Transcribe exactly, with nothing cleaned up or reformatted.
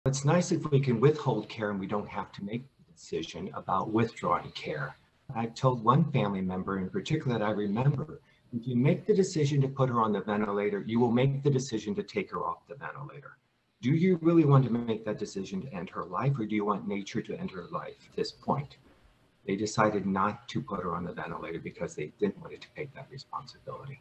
It's nice if we can withhold care and we don't have to make the decision about withdrawing care. I've told one family member in particular that I remember, if you make the decision to put her on the ventilator, you will make the decision to take her off the ventilator. Do you really want to make that decision to end her life, or do you want nature to end her life at this point? They decided not to put her on the ventilator because they didn't want to take that responsibility.